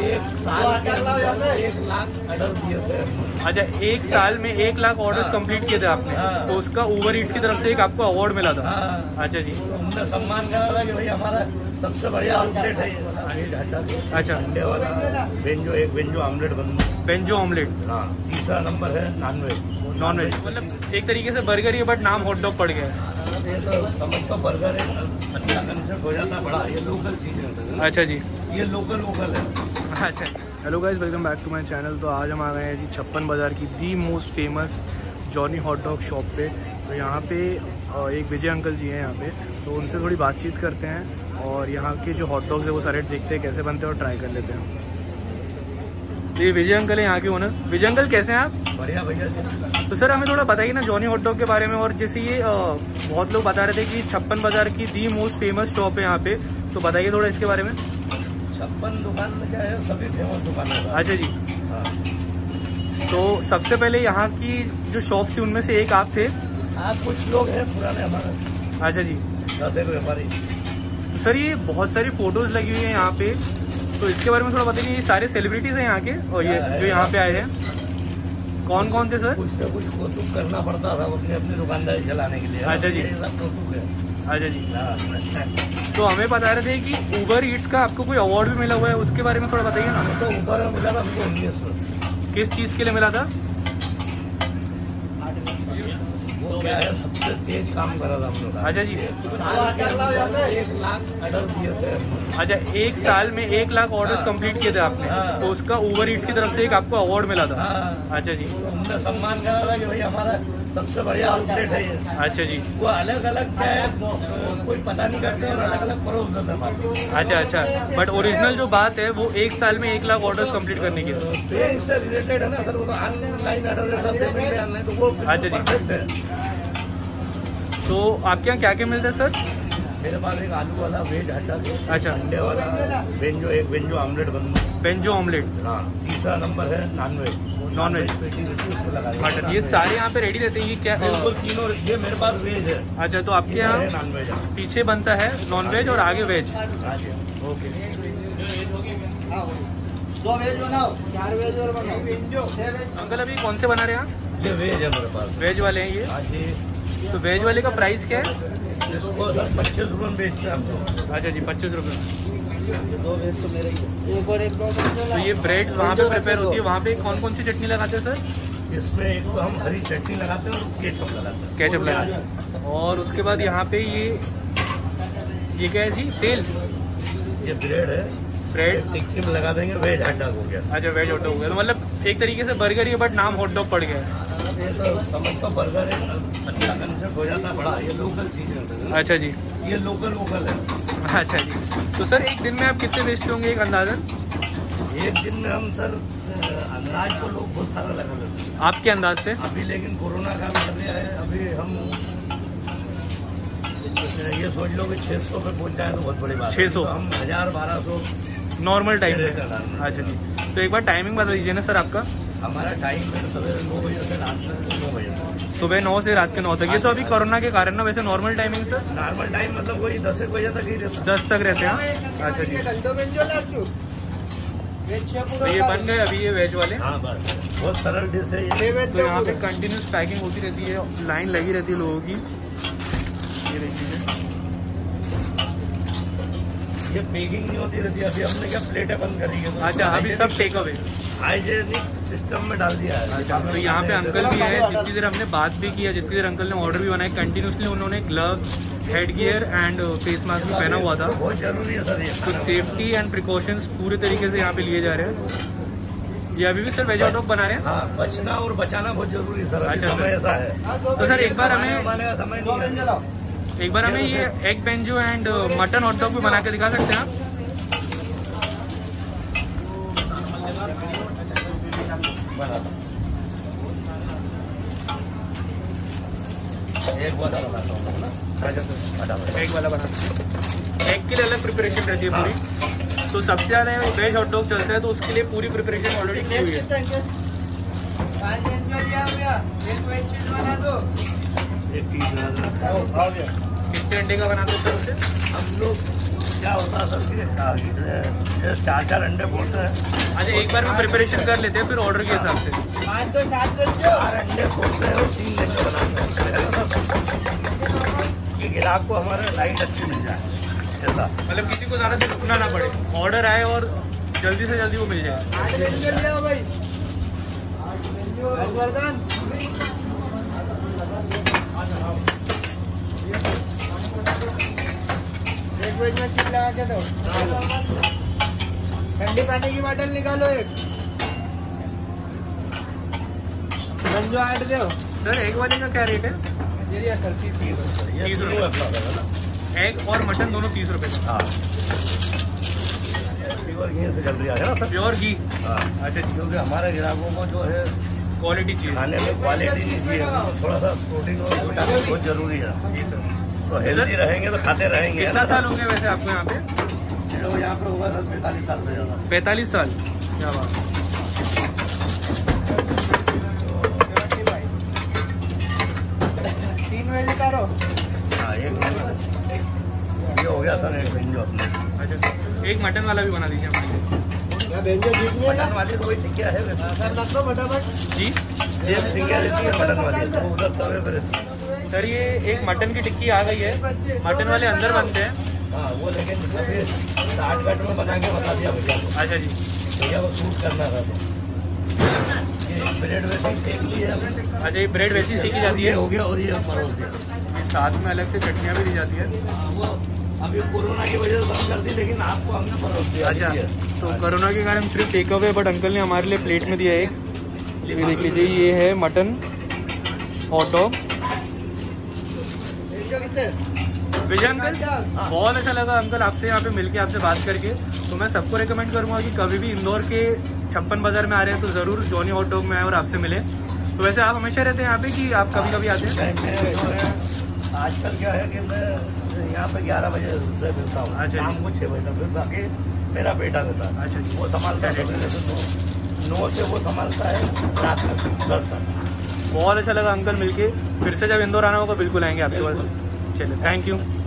1 साल के अंदर 1 लाख ऑर्डर दिए थे। अच्छा, 1 साल में 1 लाख ऑर्डर्स कंप्लीट किए थे आपने। तो उसका उबर ईट्स की तरफ से एक आपको अवार्ड मिला था। अच्छा जी, उनने सम्मान करा था कि भाई हमारा सबसे बढ़िया आउटलेट है ये। अच्छा, अंडे वाला बेंजो, एक बेंजो ऑमलेट बेंजो ऑमलेट। हाँ, तीसरा नंबर है नॉन वेज। मतलब एक तरीके से बर्गर ही है बट नाम हॉट डॉग पड़ गया है। ये तो समझ तो बर्गर है, अच्छा कंसेप्ट हो जाता बड़ा। ये लोकल चीज है। अच्छा जी, ये लोकल है। अच्छा। Hello guys, welcome back to my channel. तो आज हम आ गए हैं जी 56 बाज़ार की the most famous Johnny hot dog shop पे। तो यहाँ पे एक विजय अंकल जी हैं यहाँ पे, तो उनसे थोड़ी बातचीत करते हैं और यहाँ के जो हॉट डॉग्स है वो सारे देखते हैं कैसे बनते हैं और ट्राई कर लेते हैं। तो ये विजय अंकल है यहाँ के ओनर। विजय अंकल कैसे हैं आप? बढ़िया भैया। तो सर हमें थोड़ा बताइए ना जॉनी हॉट डॉग के बारे में। और जैसे ये बहुत लोग बता रहे थे कि 56 बाज़ार की दी मोस्ट फेमस शॉप है यहाँ पे, तो बताइए थोड़ा इसके बारे में। 56 दुकान में क्या है, सभी फेमस दुकान है। अच्छा जी। हाँ। तो सबसे पहले यहाँ की जो शॉप थी उनमें से एक आप थे। हाँ, कुछ लोग हैं पुराने हमारे। अच्छा जी। 10 एक व्यापारी। तो सर ये बहुत सारी फोटोज लगी हुई है यहाँ पे, तो इसके बारे में थोड़ा बताइए। ये सारे सेलिब्रिटीज हैं यहाँ के और ये जो यहाँ पे आए हैं कौन कौन थे सर? कुछ न कुछ कौतुक करना पड़ता था अपनी दुकानदारी चलाने के लिए। अच्छा जी। कौतुक है। अच्छा जी। तो हमें बता रहे थे कि उबर ईट्स का आपको कोई अवार्ड भी मिला हुआ है, उसके बारे में थोड़ा बताइए ना। तो उबर में मिला था हमको 1900। किस चीज़ के लिए मिला था? वो क्या है, सबसे तेज काम करा था हम लोग। अच्छा जी। 1 लाख ऑर्डर दिए थे। अच्छा, 1 साल में 1 लाख ऑर्डर्स कंप्लीट किए थे आपने। तो उसका उबर ईट्स की तरफ से एक आपको अवार्ड मिला था। अच्छा जी। उनने सम्मान करा था कि भाई हमारा सबसे बढ़िया आउटलेट है ये। अच्छा जी। वो अलग अलग क्या है, कोई पता नहीं करते और अलग अलग परोस देते हैं। अच्छा अच्छा, बट ओरिजिनल जो बात है वो 1 साल में 1 लाख ऑर्डर्स कंप्लीट करने की है। बैंक से रिलेटेड है ना सर, वो तो ऑनलाइन ऑर्डर है तो वो। अच्छा जी। परफेक्ट है। तो आपके यहाँ क्या क्या मिलता है सर? मेरे पास एक आलू वाला वेज हटा। अच्छा। अंडे वाला बेंजो, एक बेंजो ऑमलेट बेंजो ऑमलेट। हाँ, तीसरा नंबर है नॉन वेज। मटन, ये सारे यहाँ पे रेडी रहते हैं ये क्या? बिल्कुल तीनों। ये मेरे पास वेज है। अच्छा, तो आपके यहाँ नॉन वेज पीछे बनता है नॉन वेज और आगे वेज। ओके। 2 वेज बनाओ, 4 वेज और बनाओ। अंकल अभी कौन से बना रहे हैं आप? ये वेज है मेरे पास। वेज वाले हैं ये। हाँ जी। तो वेज वाले का प्राइस क्या है? इसको सर 25 रुपये में बेचते हैं हम लोग। अच्छा जी, 25 रुपये। 2 वेज तो मेरे ही है। एक और एक दो। तो ये ब्रेड्स वहाँ पे प्रिपेयर होती है, वहाँ पे कौन कौन सी चटनी लगाते हैं सर? इसमें एक तो हम हरी चटनी लगाते हैं और केचप लगाते हैं। केचप लगाते हैं। और उसके बाद यहाँ पे ये क्या है जी? तेल। ये ब्रेड है। ब्रेड टिक्की में लगा देंगे, वेज हॉट डॉग हो गया। अच्छा, वेज हॉट डॉग हो गया। तो मतलब एक तरीके से बर्गर ही है बट नाम हॉट डॉग पड़ गया है। ये तो समझ तो बर्गर है, अच्छा कंसेप्ट हो जाता बड़ा। ये लोकल चीज है। अच्छा जी। ये लोकल है। अच्छा जी। तो सर एक दिन में आप कितने बेचते होंगे एक अंदाजन? एक दिन में हम सर अंदाज तो लोग बहुत सारा लगा लेते हैं आपके अंदाज से? अभी, लेकिन कोरोना का भी चल रहा है। अभी हम ये सोच लो कि 600 पे पहुंच जाए तो बहुत बड़ी बात है। 600? तो हम 1000-1200 नॉर्मल टाइम में। अच्छा जी। तो एक बार टाइमिंग बता दीजिए ना सर आपका। हमारा टाइम है सवेरे 9 बजे से रात में 9 बजे। सुबह 9 से रात के 9 तक। ये तो अभी कोरोना के कारण ना, वैसे normal timing sir? Normal time मतलब वही 10 बजे तक ही रहता है। 10 तक रहते हैं। अच्छा जी। तो ये बन गए अभी ये वेज वाले। हाँ बस, बहुत सरल डिश है ये। तो यहाँ पे कंटिन्यूस पैकिंग होती रहती है, लाइन लगी रहती है लोगों की। ये देखिए, ये पैकिंग नहीं होती रहती। अभी हमने क्या प्लेटें बंद करी है। अच्छा, अभी सब टेक अवे हाइजेनिक सिस्टम में डाल दिया है। अच्छा। तो यहाँ पे अंकल भी है, जितनी देर हमने बात भी किया, जितनी देर अंकल ने ऑर्डर भी बनाया, कंटिन्यूसली उन्होंने gloves, head gear and face mask भी पहना हुआ था। बहुत जरूरी है सर ये। तो सेफ्टी एंड प्रिकॉशंस पूरे तरीके से यहाँ पे लिए जा रहे हैं। ये अभी भी सर वेज हॉट डॉग बना रहे हैं? हाँ, बचना और बचाना बहुत जरूरी है सर। अच्छा समय सर। ऐसा है। तो सर एक बार हमें ये egg banjo and mutton hot dog भी बना के दिखा सकते हैं आप? एक वाला बनाता हूँ ना। एग वाला बनाते हैं। एग के लिए अलग प्रिपरेशन रहती है पूरी। तो सबसे ज़्यादा वेज हॉट डॉग चलता है, तो उसके लिए पूरी प्रिपरेशन ऑलरेडी की हुई है। एक चीज कितने अंडे का बनाते हैं सर उसे? हम लोग क्या होता है सर कि 4-4 अंडे फोड़ते हैं। अच्छा, एक बार में प्रिपरेशन कर लेते हैं फिर ऑर्डर के हिसाब से। 5 तो 7 वेज जो 4 अंडे फोड़ते हैं और 3 लेके बनाते हैं कि ग्राहक को हमारे लाइट अच्छी मिल जाए। ऐसा मतलब किसी को ज़्यादा देर रुकना ना पड़े, ऑर्डर आए और जल्दी से जल्दी वो मिल जाए। 8 वेज के लिए हो भाई हर्षवर्धन। एक वेज में चिप लगा के दो। ठंडी पानी की बोतल निकालो एक। गंजो 8 दो सर। एक वाले का क्या रेट है? ये सर 30 रुपये। एग और मटन दोनों 30 रुपये। हाँ, प्योर घी से जल्दी आ गया ना सर। प्योर घी। हाँ, अच्छा जी, क्योंकि हमारे ग्राहकों को जो है क्वालिटी चाहिए, खाने में क्वालिटी चाहिए, थोड़ा सा प्रोटीन और विटामिन बहुत जरूरी है। जी सर। तो हेल्दी रहेंगे तो खाते रहेंगे। कितना साल हो गए वैसे आपको यहाँ पे? यहाँ पे हुआ सर 45 साल से ज़्यादा। 45 साल। क्या बात। 3 वेज उतारो। हाँ, ये हो गया सर एक भेंजो अपने। अच्छा, एक मटन वाला भी बना दीजिए हमारे। भेंजो जीतनी है मटन वाली तो वही टिक्किया है वैसे। सर रख दो फटाफट जी सेम टिक्किया रहती है मटन वाली, तो उधर तवे पे रहती है। सर, ये एक मटन की टिक्की आ गई है। मटन वाले अंदर बनते हैं। हाँ, वो लेकिन 60 में बना के बता दिया भैया को। अच्छा जी। भैया वो सूट करना था तो ये ब्रेड वैसे ही सेक ली है। अच्छा, ये ब्रेड वैसी सेकी जाती ये है। हो गया और ये परोस दिया। ये साथ में अलग से चटनियाँ भी दी जाती है। वो अभी कोरोना की वजह से बंद कर दी, लेकिन आपको हमने परोस दिया। अच्छा, तो कोरोना के कारण सिर्फ टेक अवे, बट अंकल ने हमारे लिए प्लेट में दिया एक। ये देख लीजिए, ये है mutton hot dog. Vijay uncle, बहुत अच्छा लगा अंकल आपसे यहाँ पे मिलके, आपसे बात करके। तो मैं सबको रेकमेंड करूँगा कि कभी भी इंदौर के 56 बाजार में आ रहे हैं तो ज़रूर जॉनी हॉट डॉग में आए और आपसे मिले। तो वैसे आप हमेशा रहते हैं यहाँ पे कि आप कभी कभी आते हैं? आजकल क्या है कि मैं यहाँ पे 11 बजे से मिलता हूँ, अच्छा, शाम को 6 बजे तक। फिर बाकी मेरा बेटा रहता है। अच्छा जी। वो संभालता है, 9 से वो संभालता है रात तक 10 तक। बहुत अच्छा लगा अंकल मिलके। फिर से जब इंदौर आना होगा बिल्कुल आएंगे आपके पास। चलिए, थैंक यू।